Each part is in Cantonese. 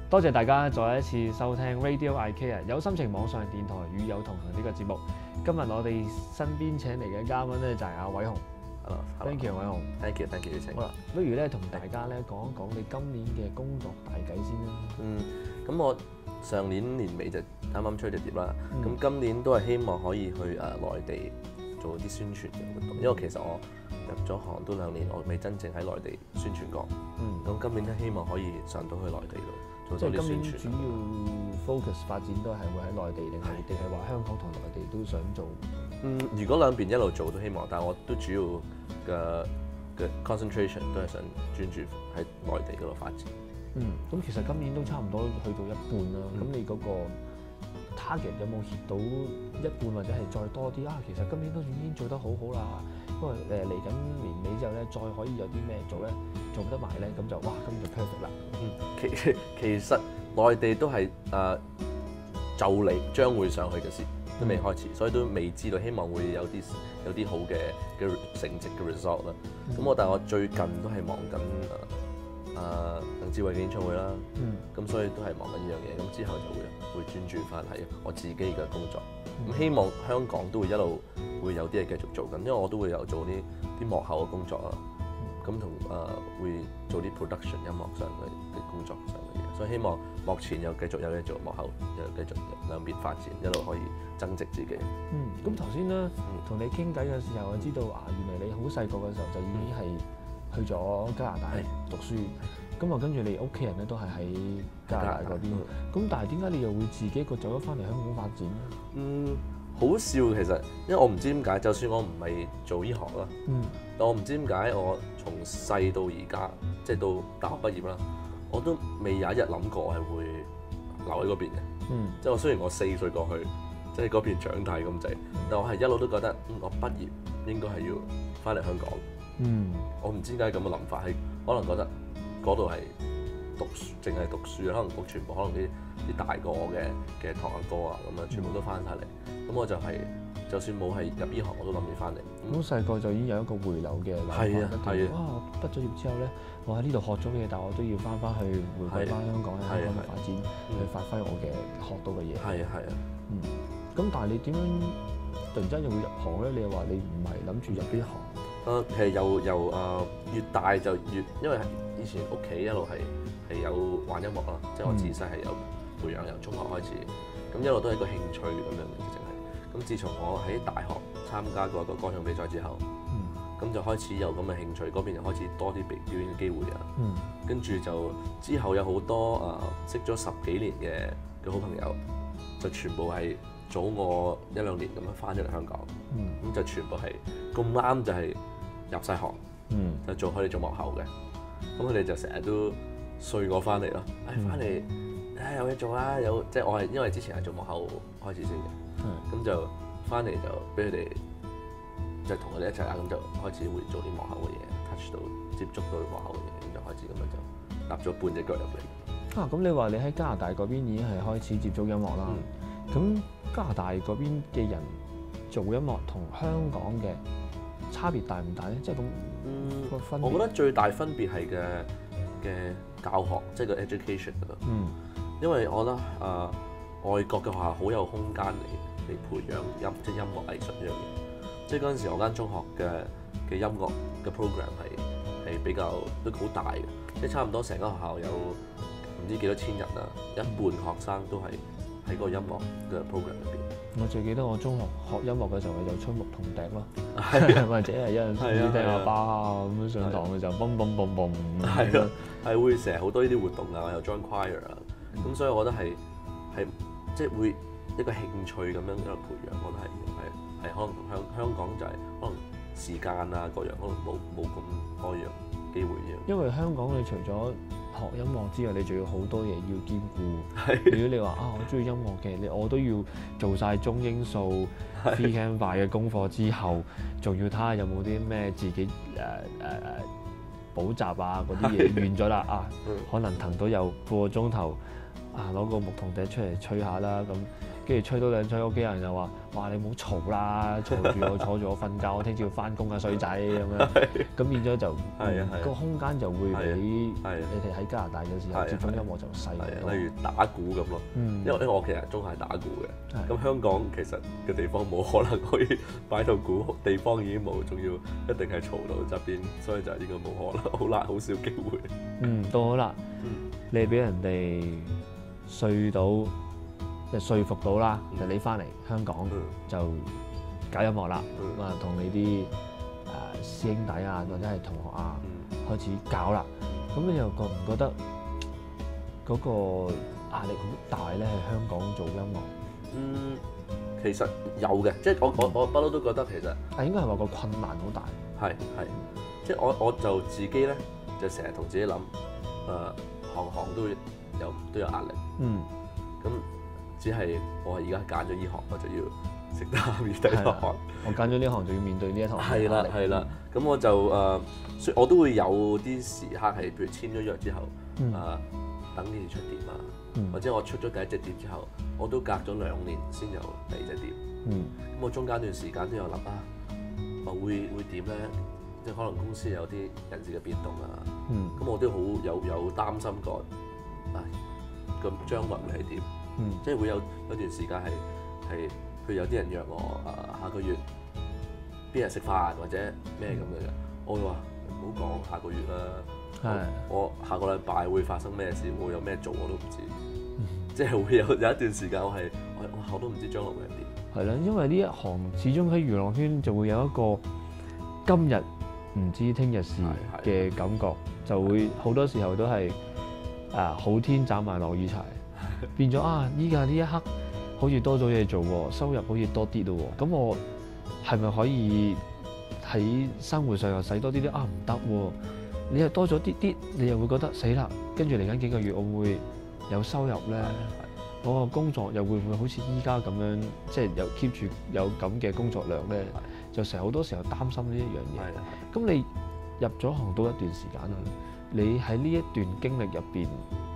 多謝大家再一次收聽 Radio IKEA 有心情網上電台與有同行呢個節目。今日我哋身邊請嚟嘅嘉賓咧就係阿偉雄。Thank you， 偉雄。 Thank you，邀請。 好啦，不如咧同大家咧講一講你今年嘅工作大計先啦。 咁我上年年尾就啱啱出咗碟啦。咁今年都係希望可以去內地做啲宣傳嘅活動，因為其實我入咗行都2年，我未真正喺內地宣傳過。咁今年咧希望可以上到去內地度做多啲宣傳。 即係今年主要 focus 發展都係會喺內地定係話香港同內地都想做？ 如果兩邊一路做都希望，但係我都主要嘅 concentration 都係想專注喺內地嗰度發展。 咁其實今年都差唔多去到一半啦。咁你嗰個 target 有冇 hit 到一半或者係再多啲啊？其實今年都已經做得好好啦。因為嚟緊年尾之後咧，再可以有啲咩做咧，做得埋咧，咁就哇，咁就 perfect 啦。 其實內地都係就嚟將會上去嘅事，都未開始，所以都未知道。希望會有啲好嘅成績嘅 result 啦。但係我最近都係忙緊鄧志偉嘅演唱會啦。咁所以都係忙緊呢樣嘢。咁之後就會專注翻喺我自己嘅工作。咁希望香港都會一路會有啲嘢繼續做緊，因為我都會有做啲幕後嘅工作啦。咁同會做啲 production 音樂上嘅工作上嘅嘢，所以希望幕前又繼續有嘢做，幕後又繼續兩邊發展，一路可以增值自己。 咁頭先咧同你傾偈嘅時候，我知道原來你好細個嘅時候就已經係去咗加拿大讀書。咁跟住你屋企人咧都係喺加拿大嗰邊。咁但係點解你又會自己走咗翻嚟香港發展咧？ 好笑其實，因為我唔知點解，就算我唔係做醫學啦，但我唔知點解我從細到而家，即係到大學畢業啦，我都未有一日諗過我係會留喺嗰邊嘅。即係我雖然我4歲過去，即係嗰邊長大咁滯，但我係一路都覺得，我畢業應該係要翻嚟香港。我唔知點解咁嘅諗法，係可能覺得嗰度係淨係讀書，可能我全部可能啲大過我嘅堂阿哥啊咁樣，全部都翻晒嚟。咁我就係就算冇係入醫學，我都諗住翻嚟。 好細個就已經有一個回流嘅諗法。 係啊。 我畢咗業之後咧，我喺呢度學咗嘅嘢，但係我都要翻去回歸翻香港喺香港度發展，去發揮我嘅學到嘅嘢。 係啊。 咁但係你點樣突然之間又會入行咧？你又話你唔係諗住入呢行？ 其實由越大就越，因為以前屋企一路係有玩音樂啦，即係我自細係有培養，由中學開始，咁一路都係一個興趣咁樣嘅，淨係。咁自從我喺大學參加過一個歌唱比賽之後，咁就開始有咁嘅興趣，嗰邊就開始多啲表演嘅機會啊。跟住就之後有好多識咗10幾年嘅好朋友，就全部係早我1-2年咁樣翻咗嚟香港。咁就全部係咁啱就係入晒行，就做佢哋做幕後嘅。咁佢哋就成日都碎我翻嚟咯。翻嚟有嘢做啦，即係我係因為之前係做幕後開始先嘅。咁就翻嚟就俾佢哋，就同佢哋一齊啦。咁就開始會做啲幕後嘅嘢 ，touch 到接觸到幕後嘅嘢，咁就開始咁樣就踏咗半隻腳入嚟。 咁你話你喺加拿大嗰邊已經係開始接觸音樂啦。咁加拿大嗰邊嘅人做音樂同香港嘅差別大唔大咧？即係咁個分別。 我覺得最大分別係嘅教學，即係個 education 嗰度。因為我覺得外國嘅學校好有空間嚟培養即係音樂藝術呢樣嘢。即係嗰陣時我間中學嘅音樂嘅 program 係比較都好大嘅，即係差唔多成間學校有唔知幾多千人啊，一半學生都係喺個音樂嘅 program 入邊。我最記得我中學學音樂嘅時候係有吹牧童笛咯，或者係有陣時聽下巴啊咁樣上堂嘅時候，嘣嘣嘣嘣。 係啊，係會成日好多呢啲活動啊，又 join choir 啊，咁所以我覺得係即係會一個興趣咁樣一路培養，我覺得係可能同香港就係可能時間啊各樣可能冇咁多樣機會嘅。 因為香港你除咗學音樂之外，你仲要好多嘢要兼顧。如果你話我中意音樂嘅，我都要做晒中英數 Phi Chem Phi 嘅功課之後，仲要睇下有冇啲咩自己補習啊嗰啲嘢完咗啦可能騰到有半個鐘頭攞個牧童笛出嚟吹下啦咁。 跟住吹多兩吹，屋企人就話：哇！你唔好嘈啦，嘈住我坐住我瞓覺，我聽朝要翻工啊，衰仔咁樣。咁變咗就個空間就會比你哋喺加拿大嘅時候接觸音樂就細好多。 例如打鼓咁咯，因為我其實中係打鼓嘅，咁香港其實嘅地方冇可能可以擺到鼓，地方已經冇，仲要一定係嘈到側邊，所以就應該冇可能，好難，好少機會。 到好啦，你俾人哋即係說服到啦，就你翻嚟香港就搞音樂啦，咁啊同你啲師兄弟啊或者係同學啊開始搞啦，咁你又覺唔覺得嗰個壓力好大咧？喺香港做音樂， 其實有嘅，即係我不嬲都覺得其實應該係話個困難好大。 係，即係我就自己咧就成日同自己諗，行都有壓力。咁只係我而家揀咗呢行，我就要食得鹹魚抵落汗。我揀咗呢行，就要面對呢一堂。 係啦。咁我就所以我都會有啲時刻係，譬如簽咗約之後，等呢次出碟啊，或者我出咗第一隻碟之後，我都隔咗2年先有第二隻碟。咁我中間段時間都有諗會點咧？即係可能公司有啲人事嘅變動啊。咁我都好有擔心過，咁將來會係點？即係會有段時間係，譬如有啲人約我下個月邊日食飯或者咩咁嘅，我會話唔好講下個月啦。我下個禮拜會發生咩事，會有咩做我都唔知。即係會有一段時間我都唔知將來會係點。 係啦，因為呢一行始終喺娛樂圈就會有一個今日唔知聽日事嘅感覺，就會好多時候都係好天斬埋落雨柴。變咗依家呢一刻好似多咗嘢做喎，收入好似多啲咯喎，咁我係咪可以喺生活上又使多啲啲？唔得喎，你又多咗啲，你又會覺得死啦，跟住嚟緊幾個月我會唔會有收入咧？我個工作又會唔會好似依家咁樣，即係又 keep 住有咁嘅工作量咧？就成日好多時候擔心呢一樣嘢。咁你入咗行都一段時間啦，你喺呢一段經歷入邊，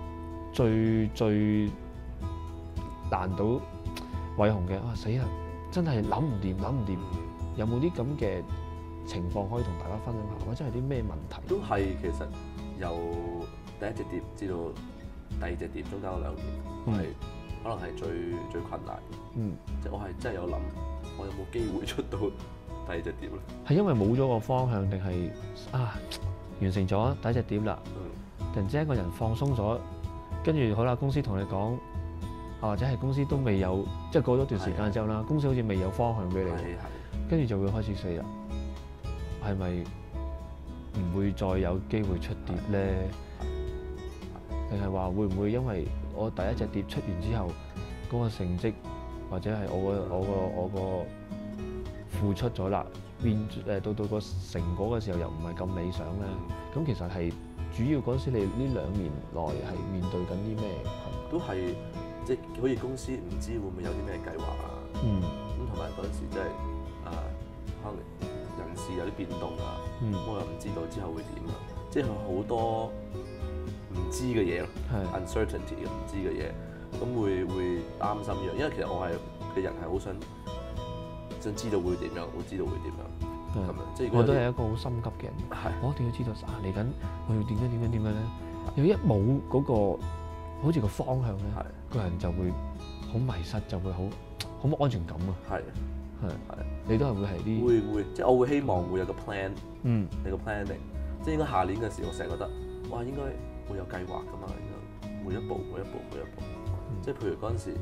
最難到偉雄嘅死啦！真係諗唔掂，有冇啲咁嘅情況可以同大家分享下？或者係啲咩問題？ 都係其實由第一隻碟至到第二隻碟中間嗰2年，可能係最困難。即係我係真係有諗，我有冇機會出到第二隻碟咧？係因為冇咗個方向，定係完成咗第一隻碟啦？突然之間一個人放鬆咗。跟住好啦，公司同你講，或者係公司都未有，即係過咗段時間之後啦，公司好似未有方向俾你，跟住就會開始死啦。係咪唔會再有機會出碟咧？定係話會唔會因為我第一隻碟出完之後，嗰個成績或者係我個付出咗啦，到個成果嘅時候又唔係咁理想咧？咁其實係。主要嗰時你呢2年內係面對緊啲咩困難？ 都係即係好似公司唔知會唔會有啲咩計劃啊？咁同埋嗰陣時即係可能人事有啲變動啊，我又唔知道之後會點啊，即係好多唔知嘅嘢咯，uncertainty 唔知嘅嘢，咁會擔心呢樣，因為其實我嘅人係好想知道會點樣，會知道會點樣。即係我都係一個好心急嘅人，我一定要知道嚟緊我要點樣咧。如果一冇嗰個好似個方向咧，個人就會好迷失，就會好冇安全感啊。係，你都係會係啲會，即係我會希望會有個 plan，你個 planning，即係應該下年嘅時候，我成日覺得哇，應該會有計劃㗎嘛，應該每一步。即係譬如嗰陣時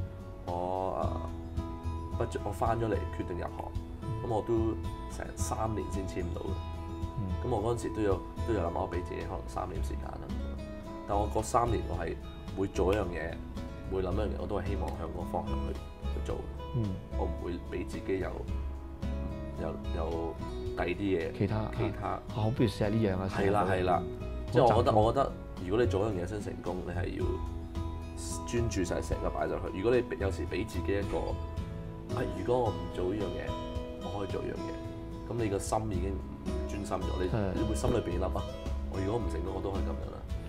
我翻咗嚟決定入行。咁我都成3年先簽到嘅，咁我嗰陣時都有諗我俾自己可能3年時間啦。但我嗰3年我係會做一樣嘢，會諗一樣嘢，我都係希望向個方向去做。我唔會俾自己有第二啲嘢，其他。 我不如試下呢樣啊！ 係啦，即係我覺得，如果你做一樣嘢想成功，你係要專注晒成個擺上去。如果你有時俾自己一個如果我唔做呢樣嘢，我可以做樣嘢，咁你個心已經唔專心咗，你會心裏邊諗我如果唔成功，我都可以咁樣啦。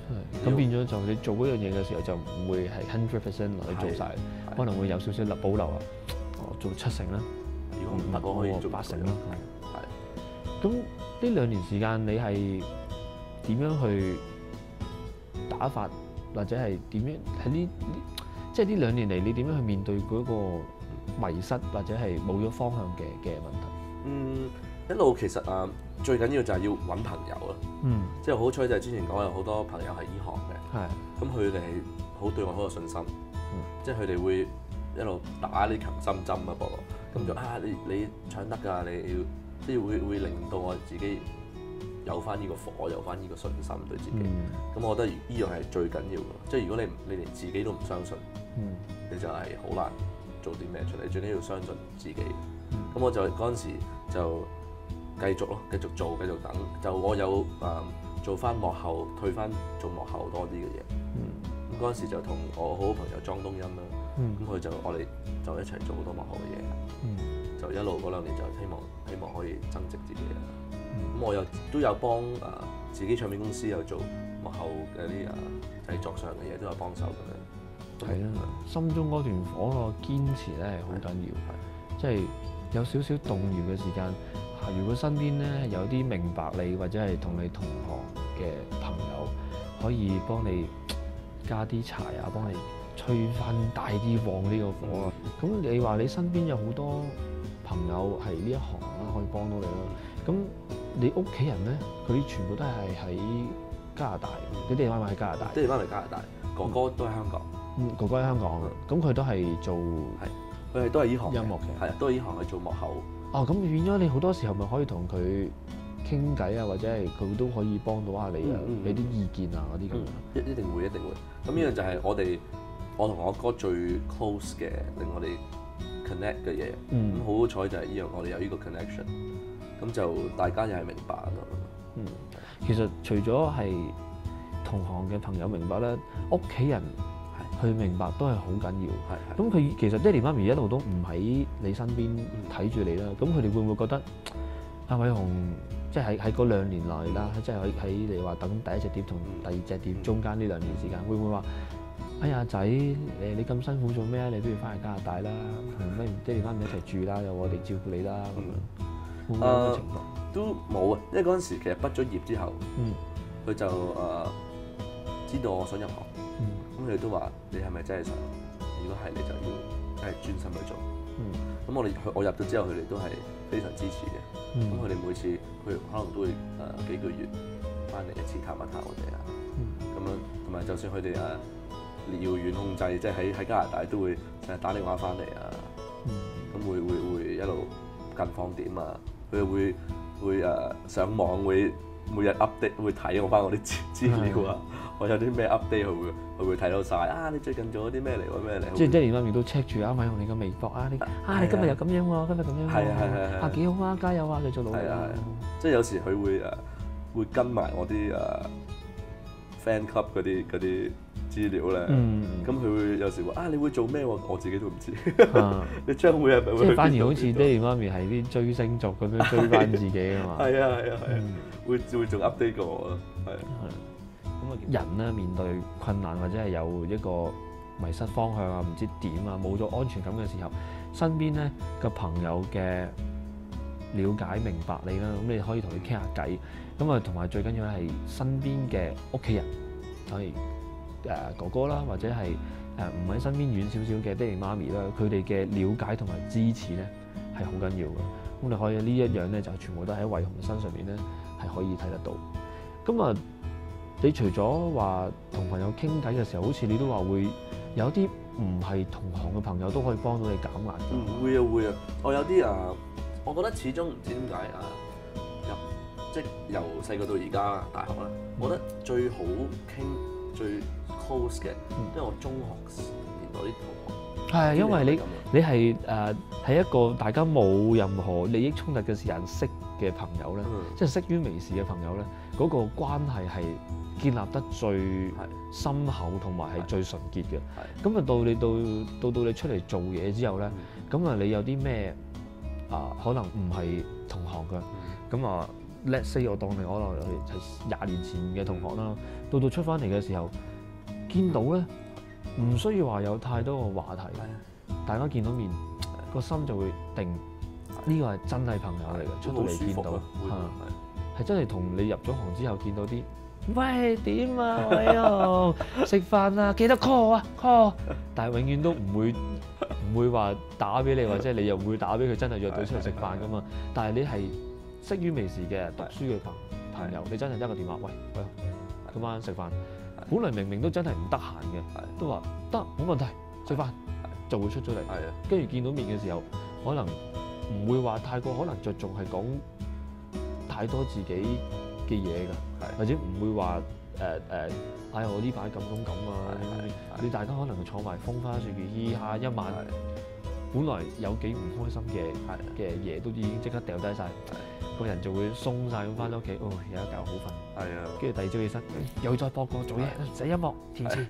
咁變咗就你做嗰樣嘢嘅時候就唔會係 100% 你做晒，可能會有少少保留啊，做70%啦。 如果唔得，我可以做 80%啦。 係。 咁呢2年時間你係點樣去打發，或者係點樣喺即係呢2年嚟你點樣去面對嗰個迷失或者係冇咗方向嘅問題？ 一路其實最緊要就係要揾朋友啦。即係好彩就係之前講有好多朋友係醫學嘅，咁佢哋係好對我好有信心，即係佢哋會一路打啲強心針啊噃，咁就你唱得㗎，你要即係會令到我自己有翻呢個火，有翻呢個信心對自己。咁我覺得呢樣係最緊要嘅，即係如果你連自己都唔相信，你就係好難做啲咩出嚟。最緊要相信自己。咁我就嗰陣時就繼續做，繼續等。就我有做翻幕後，退翻做幕後多啲嘅嘢。咁嗰陣時就同我好好朋友莊東恩啦，咁佢就我哋就一齊做好多幕後嘅嘢。就一路嗰2年就希望可以增值自己啦。咁我又都有幫自己唱片公司有做幕後嘅啲製作上嘅嘢，都有幫手咁樣。 係啦，心中嗰段火個堅持咧係好緊要，即係有少少動搖嘅時間。如果身邊咧有啲明白你或者係同你同行嘅朋友，可以幫你加啲柴啊，幫你吹翻大啲旺呢個火啊。咁你話你身邊有好多朋友係呢一行啦，可以幫到你啦。咁你屋企人咧，佢哋全部都係喺加拿大，你哋媽咪喺加拿大， 爹哋媽咪加拿大，哥哥都喺香港。 哥哥喺香港，咁佢都係做佢哋都係呢行音樂嘅， 係啊，都係呢行去做幕後。 咁變咗你好多時候咪可以同佢傾偈啊，或者係佢都可以幫到下你啊，俾啲意見啊嗰啲咁。 一定會。咁呢樣就係我同我哥最 close 嘅，令我哋 connect 嘅嘢。咁好彩就係呢樣，我哋有呢個 connection。咁就大家又係明白咯。 其實除咗係同行嘅朋友明白咧，屋企人去明白都係好緊要。咁佢其實爹哋媽咪一路都唔喺你身邊睇住你啦。咁佢哋會唔會覺得阿偉雄即係喺嗰2年內啦，即係喺你話等第一隻碟同第二隻碟中間呢2年時間，會唔會話哎呀仔，你咁辛苦做咩？你不如翻嚟加拿大啦，同爹哋媽咪一齊住啦，有我哋照顧你啦咁樣。會唔會有咁嘅情況？ 都冇啊，因為嗰陣時其實畢咗業之後，佢就知道我想入行。咁佢哋都話：你係咪真係想？如果係，你就要真係專心去做。咁我入咗之後，佢哋都係非常支持嘅。咁佢哋每次佢可能都會幾個月翻嚟一次探一探我哋啊。咁樣同埋就算佢哋遙遠控制，即係喺加拿大都會成日打電話翻嚟啊。咁會一路近況點啊？佢哋會上網會每日 update 會睇我翻我啲資料啊。我有啲咩 update 佢會睇到晒。你最近做咗啲咩嚟喎？咩嚟？ 即係爹哋媽咪都 check 住偉雄你個微博你今日又咁樣喎，今日咁樣喎。係幾好啊！加油啊！繼續努力。 即係有時佢會跟埋我啲fan club 嗰啲資料咧。咁佢會有時話你會做咩喎？我自己都唔知。你將會係咪會？即係反而好似爹哋媽咪係啲追星族咁樣追翻自己啊嘛。係啊，會仲 update 過我咯。咁人咧面對困難或者係有一個迷失方向啊，唔知點啊，冇咗安全感嘅時候，身邊咧個朋友嘅了解明白你啦，咁你可以同佢傾下偈。咁同埋最緊要係身邊嘅屋企人，係哥哥啦，或者係唔喺身邊遠少少嘅爹哋媽咪啦，佢哋嘅了解同埋支持咧係好緊要嘅。咁你可以呢一樣咧就全部都喺偉雄身上面咧係可以睇得到。咁你除咗話同朋友傾偈嘅時候，好似你都話會有啲唔係同行嘅朋友都可以幫到你減壓。 會啊！我有啲我覺得始終唔知點解即係由細個到而家大學咧，我覺得最好傾最 close 嘅，因為我中學年代啲同學係因為你係喺一個大家冇任何利益衝突嘅時間識嘅朋友咧，即係識於微時嘅朋友咧，嗰個關係係建立得最深厚同埋係最純潔嘅。咁到你出嚟做嘢之後咧，咁你有啲咩可能唔係同行嘅，咁 let's say 我當你可能係20年前嘅同學啦，到出翻嚟嘅時候，見到咧唔需要話有太多個話題，大家見到面個心就會定，呢個係真係朋友嚟嘅，出到嚟見到係真係同你入咗行之後見到啲，喂點啊偉雄食飯啊，記得 call 啊 call， 但係永遠都唔會話打俾你，或者你又唔會打俾佢，真係約到出嚟食飯噶嘛。但係你係識於微時嘅讀書嘅朋友，你真係一個電話，喂，今晚食飯。本來明明都真係唔得閒嘅，都話得冇問題，食飯就會出咗嚟。跟住見到面嘅時候，可能唔會話太過可能着重係講太多自己嘅嘢㗎，或者唔會話哎我呢排咁啊，你大家可能坐埋風花雪月嘻下一晚，本來有幾唔開心嘅嘢都已經即刻掉低晒，個人就會鬆晒咁翻到屋企，有一覺好瞓。跟住第二朝起身，又再播過做嘢，寫音樂填詞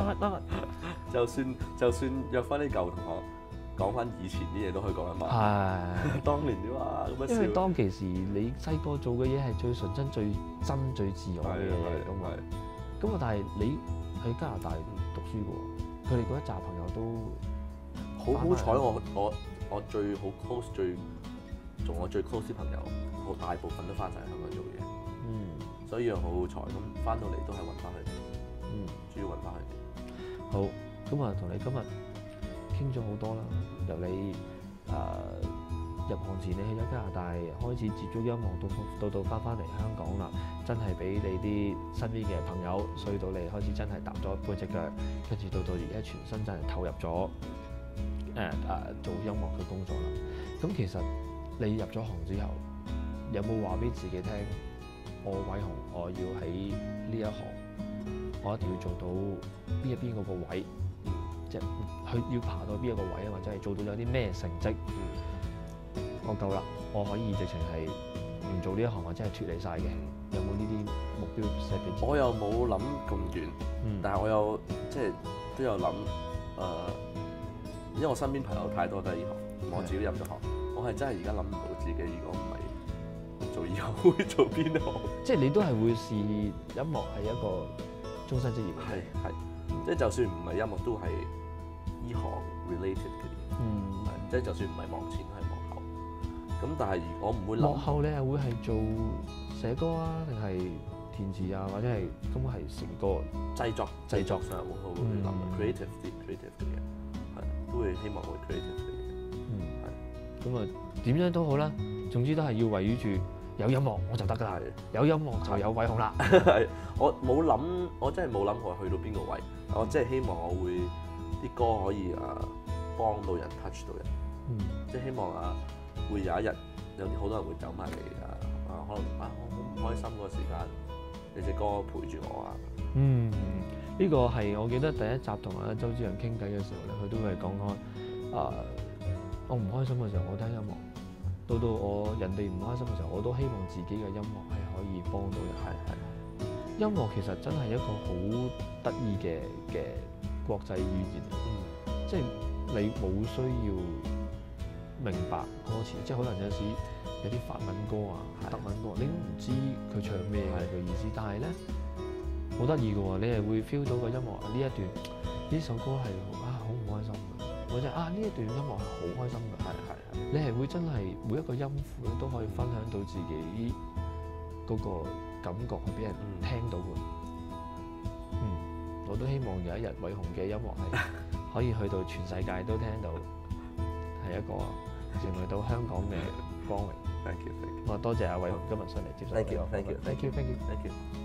就算約翻啲舊同學講翻以前啲嘢都可以講一晚。當年點啊咁樣笑。 因為當其時你細個做嘅嘢係最純真、最真、最自我嘅嘢咁啊。咁啊，但係你喺加拿大讀書嘅喎，佢哋嗰一紮朋友都好彩，我最好 close 同我最 close 啲朋友，我大部分都翻晒香港做嘢。所以又好彩，咁翻到嚟都係揾翻佢哋。主要揾翻佢哋。 好，咁啊，同你今日傾咗好多啦，由你入行前你去咗加拿大，開始接觸音樂，到翻嚟香港啦，真係俾你啲身邊嘅朋友衰到你開始真係踏咗一半隻腳，跟住到而家全身真係投入咗做音樂嘅工作啦。咁其實你入咗行之後，有冇話俾自己聽？我偉雄，我要喺呢一行，我一定要做到邊個位，即係要爬到邊一個位啊，或者係做到有啲咩成績，我夠啦，我可以直情係唔做呢一行，或者係脫離晒嘅。有冇呢啲目標 set 俾自己？ 我又冇諗咁遠，但係我有即係都有諗因為我身邊朋友太多都係呢行，我自己入咗行，我係真係而家諗唔到自己如果唔係做以後會做邊行？即係你都係會視音樂係一個終身職業。 係，即係就算唔係音樂，都係呢行 related 嘅嘢。即係就算唔係幕前，都係幕後。咁但係我唔會諗。幕後你係會係做寫歌啊，定係填詞啊，或者係咁係成個製作上我會諗 creative 嘅嘢，係都會希望會 creative 嘅嘢。 咁啊，點樣都好啦，總之都係要圍繞住。有音樂我就得㗎啦，有音樂就有偉雄啦。 我真係冇諗過去到邊個位，我真係希望我會啲歌可以幫到人 touch 到人，即係希望會有一日有好多人會走埋嚟可能我好唔開心嗰個時間，你隻歌陪住我啊。 呢個係我記得第一集同周子陽傾偈嘅時候咧，佢都係講開我唔開心嘅時候我聽音樂。到我人哋唔開心嘅時候，我都希望自己嘅音樂係可以幫到人。音樂其實真係一個好得意嘅國際語言嚟，即係你冇需要明白歌詞，即係可能有時有啲法文歌德文歌，你都唔知佢唱咩嘅意思，但係咧好得意嘅喎，你係會 feel 到個音樂呢一段呢首歌係好唔開心嘅，或者呢一段音樂係好開心嘅，你係會真係每一個音符咧都可以分享到自己嗰個感覺係俾人聽到嘅。我都希望有一日偉雄嘅音樂係可以去到全世界都聽到，係一個成為到香港嘅光榮。 Thank you。 我多謝阿偉雄今日上嚟接受。 Thank you。